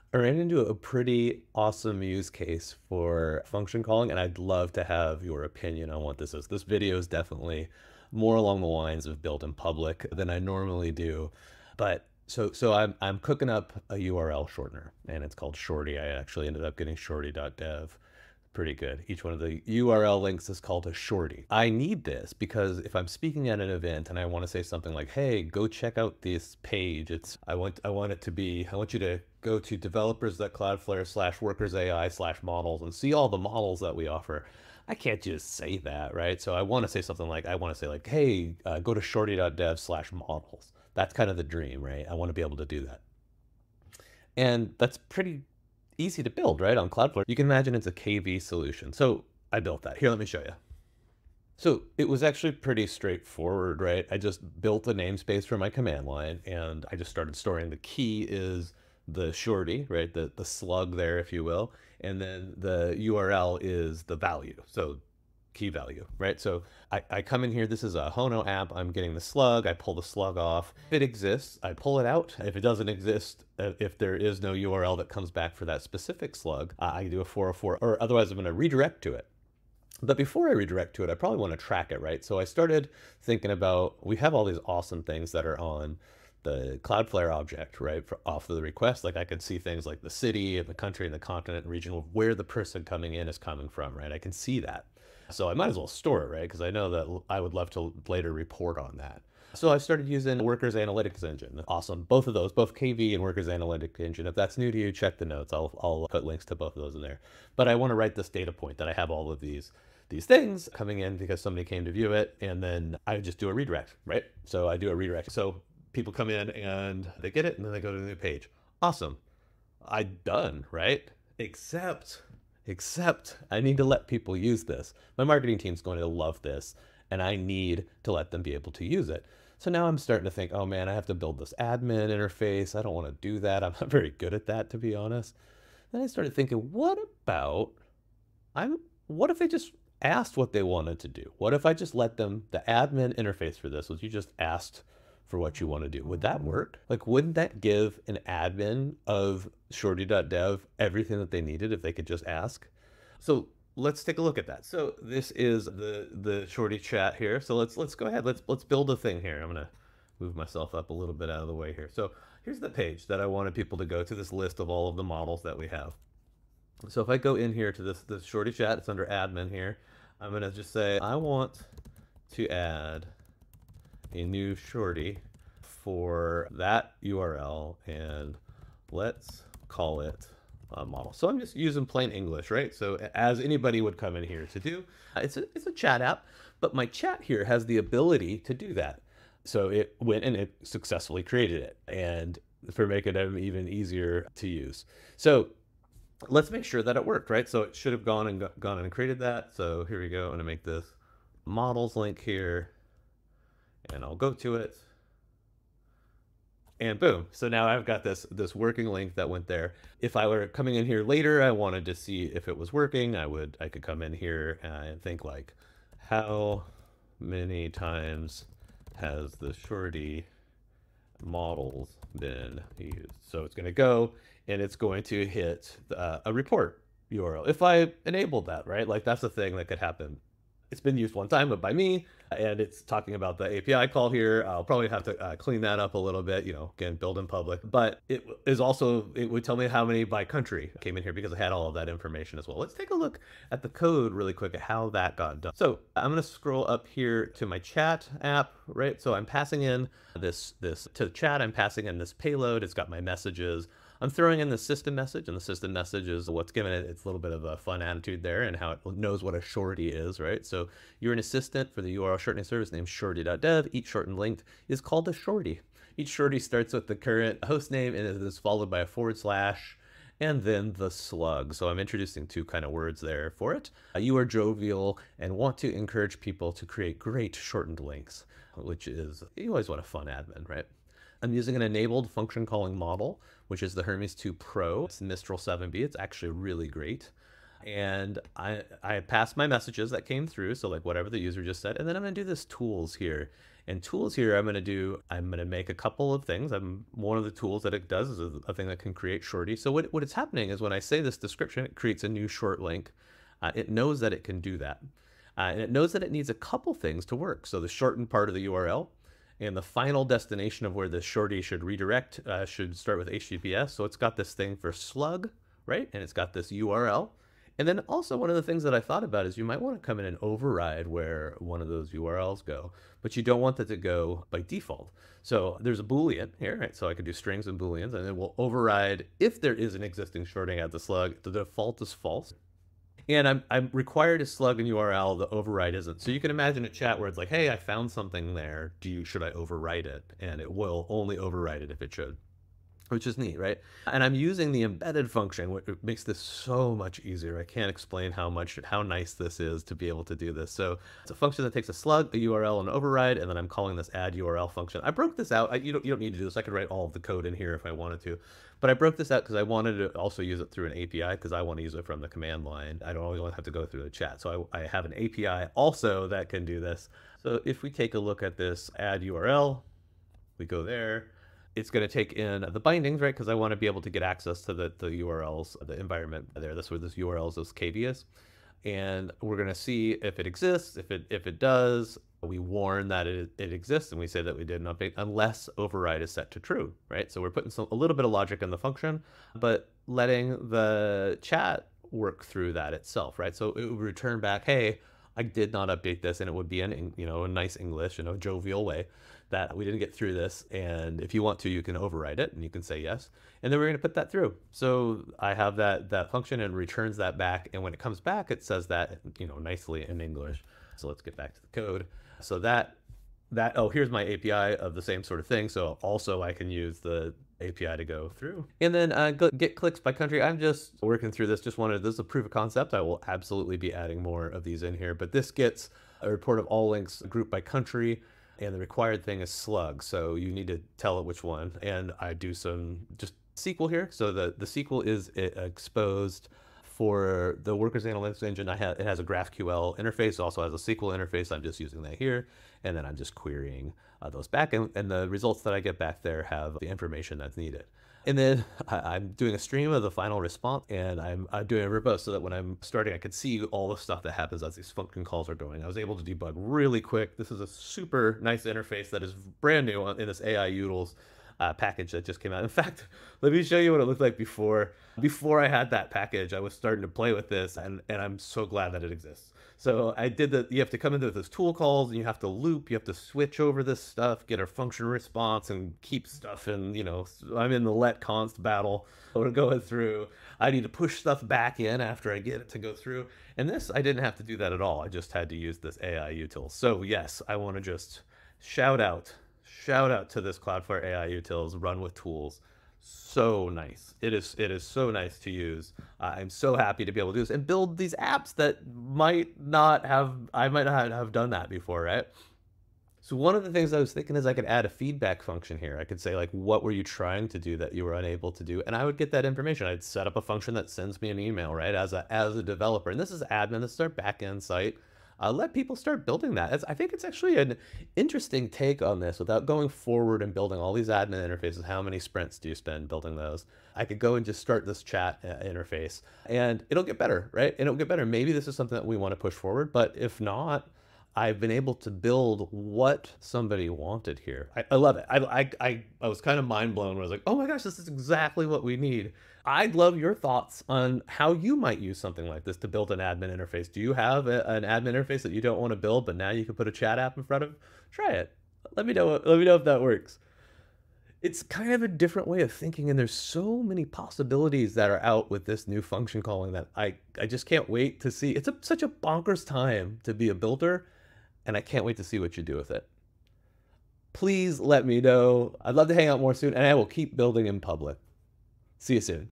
I ran into a pretty awesome use case for function calling, and I'd love to have your opinion on what this is. This video is definitely more along the lines of built in public than I normally do. But so I'm cooking up a URL shortener, and it's called Shorty. I actually ended up getting shrty.dev. Pretty good. Each one of the URL links is called a shorty. I need this because if I'm speaking at an event and I want to say something like, "Hey, go check out this page. I want it to be, I want you to go to developers.cloudflare/workers.ai/models and see all the models that we offer." I can't just say that, right? So I want to say something like, I want to say like, "Hey, go to shrty.dev/models." That's kind of the dream, right? I want to be able to do that. And that's pretty easy to build, right? On Cloudflare. You can imagine it's a KV solution. So I built that. Here, let me show you. So it was actually pretty straightforward, right? I just built a namespace for my command line and I just started storing. The key is the shorty, right? The slug there, if you will. And then the URL is the value. So key value, right? So I come in here, this is a Hono app, I'm getting the slug, I pull the slug off. If it exists, I pull it out. If it doesn't exist, if there is no URL that comes back for that specific slug, I do a 404, or otherwise I'm gonna redirect to it. But before I redirect to it, I probably want to track it, right? So I started thinking about, we have all these awesome things that are on the Cloudflare object, right? Off of the request, like I could see things like the city and the country and the continent and region of where the person coming in is coming from, right? I can see that. So I might as well store it, right? Because I know that I would love to later report on that. So I started using Workers Analytics Engine. Awesome. Both of those, both KV and Workers Analytics Engine. If that's new to you, check the notes. I'll put links to both of those in there. But I want to write this data point that I have all of these things coming in because somebody came to view it, and then I just do a redirect, right? So I do a redirect. So people come in and they get it, and then they go to the new page. Awesome. I done, right? Except I need to let people use this. My marketing team's going to love this, and I need to let them be able to use it. So now I'm starting to think, oh man, I have to build this admin interface. I don't want to do that. I'm not very good at that, to be honest. Then I started thinking, what if they just asked what they wanted to do? What if I just let them, the admin interface for this was you just asked for what you want to do? Would that work? Like, wouldn't that give an admin of shrty.dev everything that they needed if they could just ask? So let's take a look at that. So this is the shorty chat here. So let's go ahead. Let's build a thing here. I'm gonna move myself up a little bit out of the way here. So here's the page that I wanted people to go to, this list of all of the models that we have. So if I go in here to this shorty chat, it's under admin here. I'm gonna just say I want to add a new shorty for that URL, and let's call it a model. So I'm just using plain English, right? So as anybody would come in here to do, it's a chat app, but my chat here has the ability to do that. So it went and it successfully created it, and for making it even easier to use. So let's make sure that it worked, right? So it should have gone and created that. So here we go. I'm gonna make this models link here, and I'll go to it, and boom. So now I've got this working link that went there. If I were coming in here later, I wanted to see if it was working, I could come in here and think like, how many times has the shorty models been used? So it's going to go and it's going to hit a report URL if I enabled that, right? Like that's the thing that could happen. It's been used one time, but by me, and it's talking about the API call here. I'll probably have to clean that up a little bit, you know, again, build in public, but it would tell me how many by country came in here because I had all of that information as well. Let's take a look at the code really quick at how that got done. So I'm going to scroll up here to my chat app, right? So I'm passing in this to the chat. I'm passing in this payload. It's got my messages. I'm throwing in the system message, and the system message is what's giving it its little bit of a fun attitude there and how it knows what a shorty is, right? So you're an assistant for the URL shortening service named shrty.dev. Each shortened link is called a shorty. Each shorty starts with the current host name and it is followed by a / and then the slug. So I'm introducing two kind of words there for it. You are jovial and want to encourage people to create great shortened links, which is, you always want a fun admin, right? I'm using an enabled function calling model, which is the Hermes 2 Pro. It's Mistral 7B. It's actually really great. And I passed my messages that came through, so like whatever the user just said, and then I'm gonna do this tools here. And tools here, I'm going to make a couple of things. One of the tools that it does is a thing that can create shorty. So what is happening is when I say this description, it creates a new short link. It knows that it can do that. And it knows that it needs a couple things to work. So the shortened part of the URL and the final destination of where the shorty should redirect should start with HTTPS. So it's got this thing for slug, right? And it's got this URL. And then also one of the things that I thought about is you might want to come in and override where one of those URLs go, but you don't want that to go by default. So there's a Boolean here, right? So I could do strings and Booleans, and it will override if there is an existing shorting at the slug. The default is false. And I'm required to slug an URL, the override isn't. So you can imagine a chat where it's like, hey, I found something there. Should I overwrite it? And it will only overwrite it if it should, which is neat, right? And I'm using the embedded function, which makes this so much easier. I can't explain how nice this is to be able to do this. So it's a function that takes a slug, a URL, and override, and then I'm calling this add URL function. I broke this out. You don't need to do this. I could write all of the code in here if I wanted to, but I broke this out because I wanted to also use it through an API because I want to use it from the command line. I don't always want to have to go through the chat. So I have an API also that can do this. So if we take a look at this add URL, we go there. It's going to take in the bindings, right? Because I want to be able to get access to the URLs, the environment there. That's where this URL is, this KV is. And we're going to see if it exists. If it does, we warn that it exists, and we say that we did an update unless override is set to true, right? So we're putting a little bit of logic in the function, but letting the chat work through that itself, right? So it would return back, hey, I did not update this, and it would be in a nice English, jovial way, that we didn't get through this, and if you want to, you can override it, and you can say yes, and then we're going to put that through. So I have that function and returns that back, and when it comes back, it says that nicely in English. So let's get back to the code. So oh, here's my API of the same sort of thing. So also I can use the API to go through. And then get clicks by country. I'm just working through this. This is a proof of concept. I will absolutely be adding more of these in here, but this gets a report of all links grouped by country, and the required thing is slug. So you need to tell it which one. And I do some just SQL here. So the SQL is exposed for the Workers Analytics Engine. It has a GraphQL interface. It also has a SQL interface. I'm just using that here. And then I'm just querying those back. And the results that I get back there have the information that's needed. And then I'm doing a stream of the final response, and I'm doing a verbose so that when I'm starting, I can see all the stuff that happens as these function calls are going. I was able to debug really quick. This is a super nice interface that is brand new in this AI utils package that just came out. In fact, let me show you what it looked like before. Before I had that package, I was starting to play with this, and I'm so glad that it exists. So you have to come into this tool calls, and you have to loop, you have to switch over this stuff, get a function response, and keep stuff in, I'm in the let const battle. We're going through. I need to push stuff back in after I get it to go through. And this, I didn't have to do that at all. I just had to use this AI util. So yes, I want to just shout out to this Cloudflare AI utils, runWithTools. So nice. It is so nice to use. I'm so happy to be able to do this and build these apps that I might not have done that before, right? So one of the things I was thinking is I could add a feedback function here. I could say, like, what were you trying to do that you were unable to do? And I would get that information. I'd set up a function that sends me an email, right, as a developer. And this is admin. This is our backend site. Let people start building that. I think it's actually an interesting take on this without going forward and building all these admin interfaces. How many sprints do you spend building those? I could go and just start this chat interface, and it'll get better, right? And it'll get better. Maybe this is something that we want to push forward, but if not, I've been able to build what somebody wanted here. I love it. I was kind of mind blown when I was like, oh my gosh, this is exactly what we need. I'd love your thoughts on how you might use something like this to build an admin interface. Do you have an admin interface that you don't want to build, but now you can put a chat app in front of? Try it. Let me know if that works. It's kind of a different way of thinking, and there's so many possibilities that are out with this new function calling that I just can't wait to see. It's such a bonkers time to be a builder, and I can't wait to see what you do with it. Please let me know. I'd love to hang out more soon, and I will keep building in public. See you soon.